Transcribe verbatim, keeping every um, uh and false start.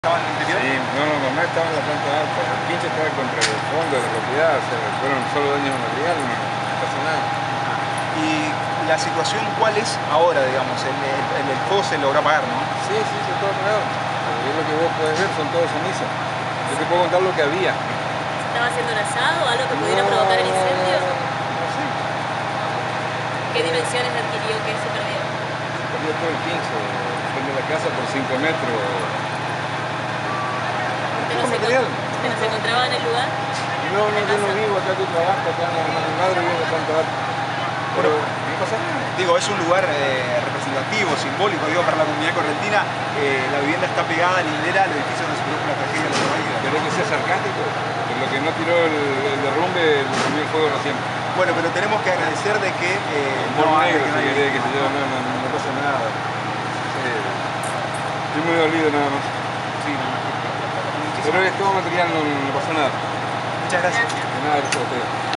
¿Estaba en el interior? Sí, no, no, mamá estaba en la planta alta, el pinche estaba contra el fondo de la propiedad, o sea, fueron solo daños materiales, no, no pasa nada. ¿Y la situación cuál es ahora, digamos? El, el, el, el fuego se logró apagar, ¿no? Sí, sí, se todo apagado. Pero es lo que vos podés ver, son todos cenizas. Yo te puedo contar lo que había. ¿Estaba haciendo un asado o algo que pudiera No, provocar el incendio? no sé. ¿Qué dimensiones adquirió que se perdió? Se perdió todo el quince, depende de la casa por cinco metros. ¿Usted no, ¿Todo se material? ¿Usted no se encontraba en el lugar? No, no, yo no vivo acá, yo trabajo acá en mi madre vive en la planta alta. Pero no pasa nada. Digo, es un lugar eh, representativo, simbólico, digo, para la comunidad correntina. Eh, la vivienda está pegada a la hilera del edificio donde se produjo la tragedia de la Guaira. ¿Querés que sea sarcástico? Pero lo que no tiró el, el derrumbe, lo comió el fuego recién. Bueno, pero tenemos que agradecer de que eh, No, no hay... negro, que no si hay- querés, que se yo, no, no, no pasa nada. Sí. Estoy muy dolido nada más. Sí, no, no. Pero es todo material, no, no pasa nada. Muchas gracias. De nada, gracias a ustedes.